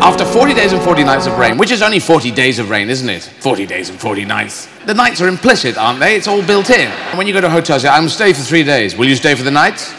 After 40 days and 40 nights of rain, which is only 40 days of rain, isn't it? 40 days and 40 nights. The nights are implicit, aren't they? It's all built in. And when you go to a hotel, say, I'm staying for 3 days. Will you stay for the night?